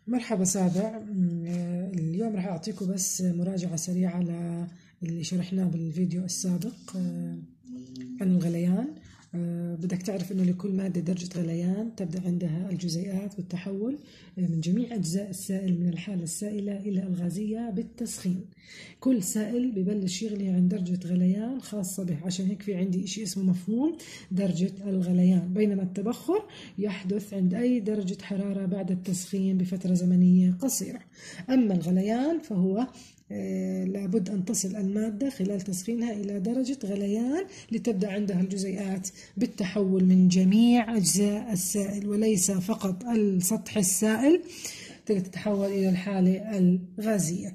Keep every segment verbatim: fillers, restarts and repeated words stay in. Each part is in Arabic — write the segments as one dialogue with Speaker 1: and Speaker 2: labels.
Speaker 1: مرحبا سابع. اليوم راح أعطيكم بس مراجعة سريعة للي شرحناه بالفيديو السابق عن الغليان. بدك تعرف أنه لكل مادة درجة غليان تبدأ عندها الجزيئات بالتحول من جميع أجزاء السائل من الحالة السائلة إلى الغازية بالتسخين. كل سائل ببلش يغلي عند درجة غليان خاصة به، عشان هيك في عندي إشي اسمه مفهوم درجة الغليان. بينما التبخر يحدث عند أي درجة حرارة بعد التسخين بفترة زمنية قصيرة. أما الغليان فهو آه لابد أن تصل المادة خلال تسخينها إلى درجة غليان لتبدأ عندها الجزيئات بالتحول من جميع أجزاء السائل وليس فقط السطح السائل، تتحول إلى الحالة الغازية.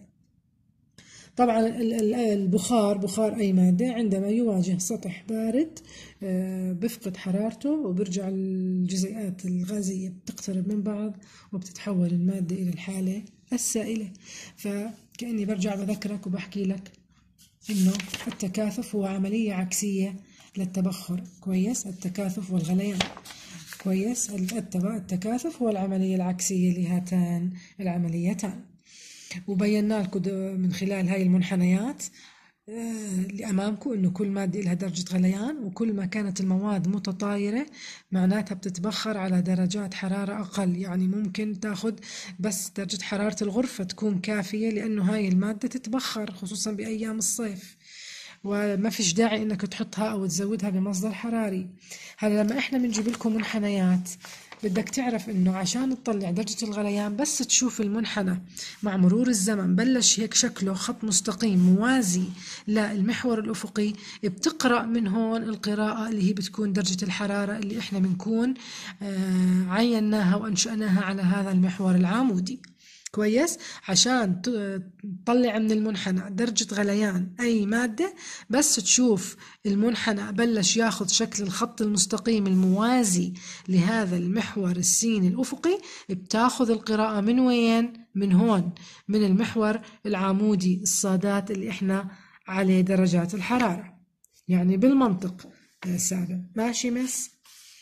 Speaker 1: طبعا البخار بخار أي مادة عندما يواجه سطح بارد بفقد حرارته وبرجع الجزيئات الغازية بتقترب من بعض وبتتحول المادة إلى الحالة السائلة. فكأني برجع بذكرك وبحكي لك إنه التكاثف هو عملية عكسية للتبخر. كويس؟ التكاثف والغليان. كويس؟ التكاثف هو العملية العكسية لهاتان العمليتان، وبينا لكم من خلال هاي المنحنيات اللي أمامكم إنه كل مادة لها درجة غليان، وكل ما كانت المواد متطايرة معناتها بتتبخر على درجات حرارة أقل. يعني ممكن تاخد بس درجة حرارة الغرفة تكون كافية لأنه هاي المادة تتبخر، خصوصا بأيام الصيف، وما فيش داعي إنك تحطها أو تزودها بمصدر حراري. هلا لما إحنا بنجيب لكم منحنيات بدك تعرف إنه عشان تطلع درجة الغليان بس تشوف المنحنى مع مرور الزمن بلش هيك شكله خط مستقيم موازي للمحور الأفقي، بتقرأ من هون القراءة اللي هي بتكون درجة الحرارة اللي إحنا بنكون آه عيناها وأنشأناها على هذا المحور العمودي. كويس؟ عشان تطلع من المنحنى درجة غليان أي مادة بس تشوف المنحنى بلش ياخذ شكل الخط المستقيم الموازي لهذا المحور السيني الأفقي، بتاخذ القراءة من وين؟ من هون، من المحور العمودي الصادات اللي احنا عليه درجات الحرارة. يعني بالمنطق السابع. ماشي مس؟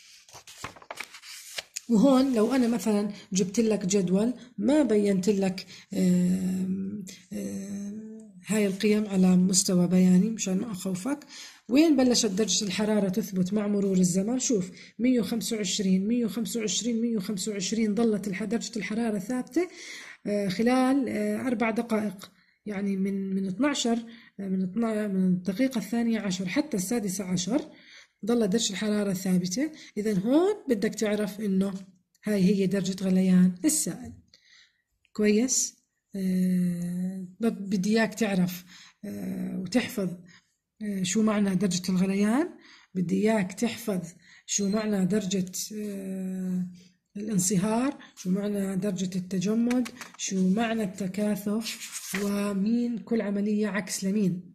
Speaker 1: وهون لو أنا مثلا جبت لك جدول ما بينت لك آآ آآ هاي القيم على مستوى بياني مشان ما أخوفك، وين بلشت درجة الحرارة تثبت مع مرور الزمن؟ شوف مية وخمسة وعشرين مية وخمسة وعشرين مية وخمسة وعشرين ظلت درجة الحرارة ثابتة خلال أربع دقائق، يعني من من اثنعش من اثنعش من الدقيقة الثانية عشر حتى السادسة عشر ضل درجة الحرارة ثابتة. إذا هون بدك تعرف إنه هاي هي درجة غليان السائل. كويس؟ آه بدي إياك تعرف آه وتحفظ آه شو معنى درجة الغليان، بدي إياك تحفظ شو معنى درجة آه الانصهار، شو معنى درجة التجمد، شو معنى التكاثف، ومين كل عملية عكس لمين.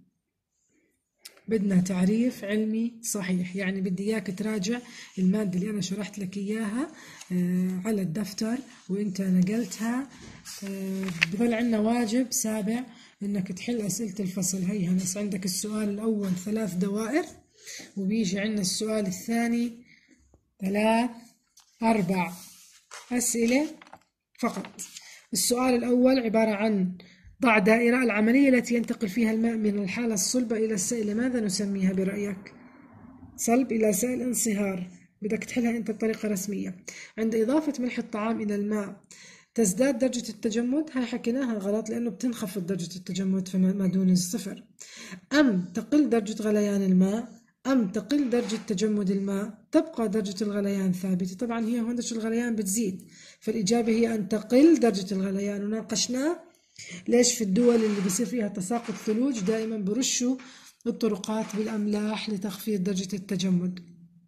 Speaker 1: بدنا تعريف علمي صحيح. يعني بدي إياك تراجع المادة اللي أنا شرحت لك إياها آه على الدفتر وإنت نقلتها. آه بضل عنا واجب سابع إنك تحل أسئلة الفصل. هي هنس عندك السؤال الأول ثلاث دوائر، وبيجي عنا السؤال الثاني ثلاث أربع أسئلة فقط. السؤال الأول عبارة عن ضع دائرة، العملية التي ينتقل فيها الماء من الحالة الصلبة إلى السائل ماذا نسميها برأيك؟ صلب إلى سائل، انصهار. بدك تحلها أنت بطريقة رسمية. عند إضافة ملح الطعام إلى الماء تزداد درجة التجمد. هاي حكيناها غلط لأنه بتنخفض درجة التجمد فما دون الصفر. أم تقل درجة غليان الماء أم تقل درجة تجمد الماء تبقى درجة الغليان ثابتة. طبعا هي هون درجة الغليان بتزيد، فالإجابة هي أن تقل درجة الغليان. وناقشناه ليش في الدول اللي بيصير فيها تساقط ثلوج دائما برشوا الطرقات بالأملاح لتخفيض درجة التجمد.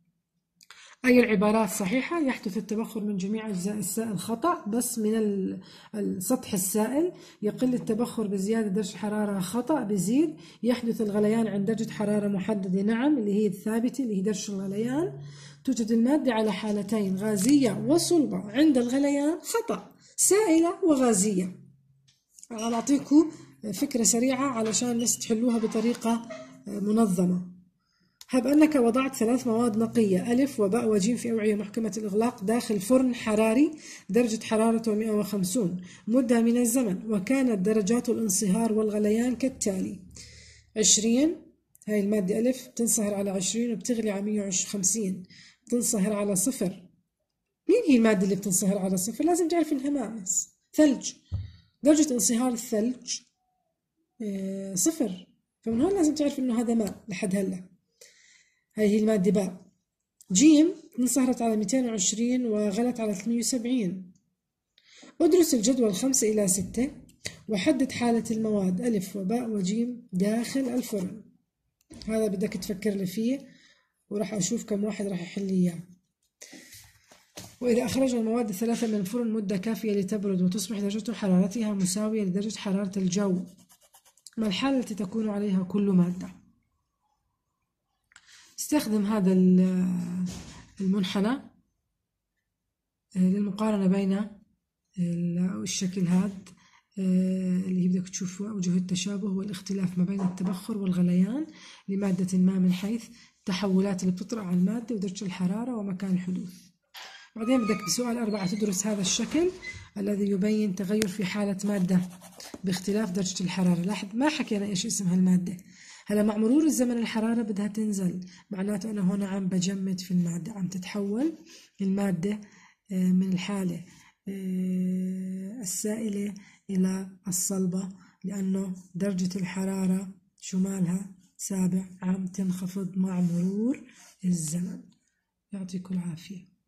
Speaker 1: أي العبارات صحيحة؟ يحدث التبخر من جميع أجزاء السائل خطأ، بس من السطح السائل. يقل التبخر بزيادة درجة الحرارة خطأ، بزيد. يحدث الغليان عند درجة حرارة محددة نعم اللي هي الثابتة اللي هي درجة الغليان. توجد المادة على حالتين غازية وصلبة. عند الغليان خطأ، سائلة وغازية. أنا أعطيكم فكرة سريعة علشان بس تحلوها بطريقة منظمة. هب أنك وضعت ثلاث مواد نقية ألف وباء وجيم في أوعية محكمة الإغلاق داخل فرن حراري درجة حرارته مئة وخمسين مدة من الزمن، وكانت درجات الانصهار والغليان كالتالي: عشرين، هاي المادة ألف بتنصهر على عشرين وبتغلي على مئة وخمسين، بتنصهر على صفر. مين هي المادة اللي بتنصهر على صفر؟ لازم تعرف إنها ماس. ثلج، درجة انصهار الثلج اه صفر، فمن هون لازم تعرف إنه هذا ماء لحد هلا. هاي هي المادة باء. جيم انصهرت على مئتين وعشرين وغلت على ثلاثمئة وسبعين. ادرس الجدول خمسة إلى ستة وحدد حالة المواد ألف وباء وجيم داخل الفرن. هذا بدك تفكر لي فيه وراح أشوف كم واحد راح يحل لي إياه. وإذا أخرجنا المواد الثلاثة من الفرن مدة كافية لتبرد وتصبح درجة حرارتها مساوية لدرجة حرارة الجو، ما الحالة التي تكون عليها كل مادة؟ استخدم هذا المنحنى للمقارنة بين الشكل هذا اللي بدك تشوف أوجه التشابه والاختلاف ما بين التبخر والغليان لمادة ما من حيث التحولات اللي بتطرأ على المادة ودرجة الحرارة ومكان الحدوث. بعدين بدك بسؤال أربعة تدرس هذا الشكل الذي يبين تغير في حالة مادة باختلاف درجة الحرارة. لاحظ ما حكينا إيش اسم هالمادة. هلا مع مرور الزمن الحرارة بدها تنزل، معناته أنا هنا عم بجمد في المادة، عم تتحول المادة من الحالة السائلة إلى الصلبة، لأنه درجة الحرارة شو مالها سابع عم تنخفض مع مرور الزمن. يعطيكم العافية.